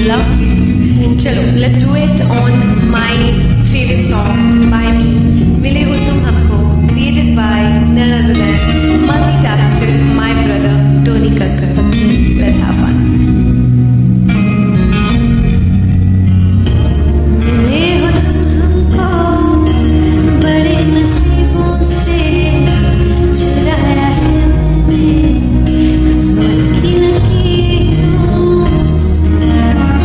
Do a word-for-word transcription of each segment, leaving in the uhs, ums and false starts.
love you. चलो, let's do it on my favorite song by me. मिले हो तुम हमको, created by none other than multi-talented my brother Tony Kakkar. Let's have fun. मिले हो तुम हमको, बड़े नसीबों से चुराया है हमें किस्मत की लकीरों से।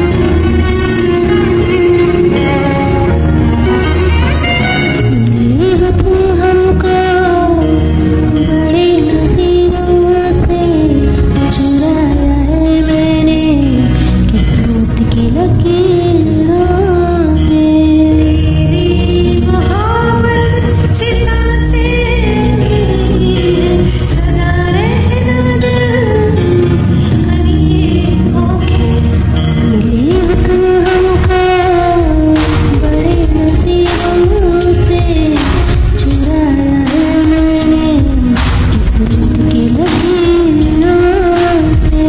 मिले हो तुम हमको, बड़े नसीबों से चुराया है मैंने किस्मत की लकीरों से। तेरी मोहब्बत से सांसें मिली है, सदा रहना दिल में करिए धोखे। मिले हो तुम हमको, बड़े नसीबों से चुराया है मैंने किस्मत की लकीरों से।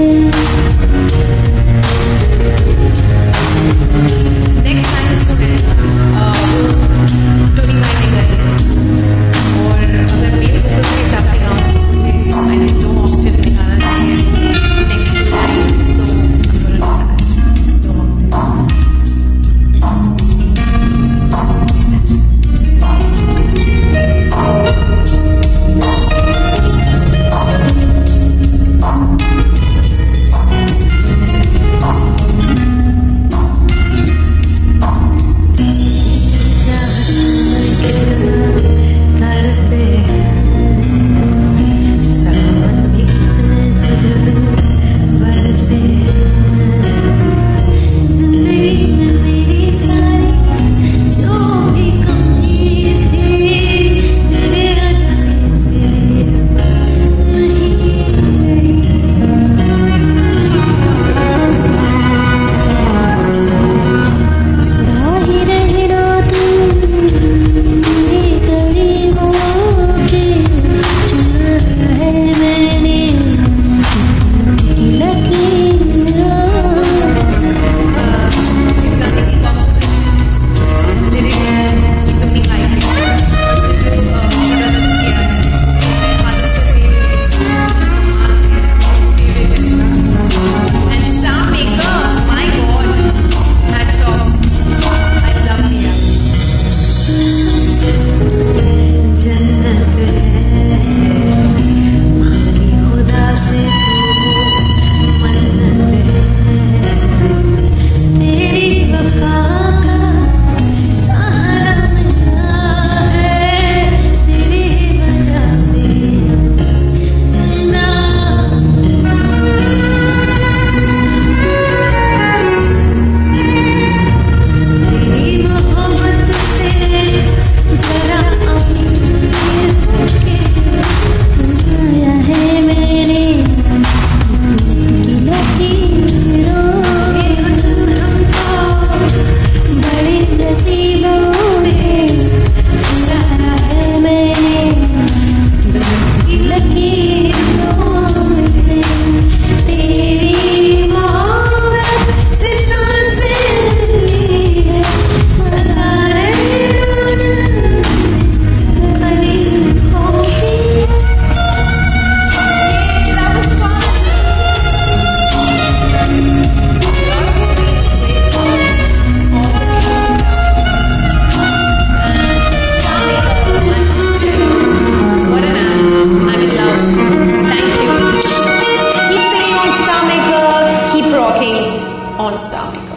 नेक्स्ट लाइन इसको मैं टोनी भाई ने गाई है, और अगर मेरे को के हिसाब से गाऊँ आई थिंक दो ऑक्टेव में गाना चाहिए नेक्स्ट टू लाइन, सो दो ऑक्टेव। On Star Maker.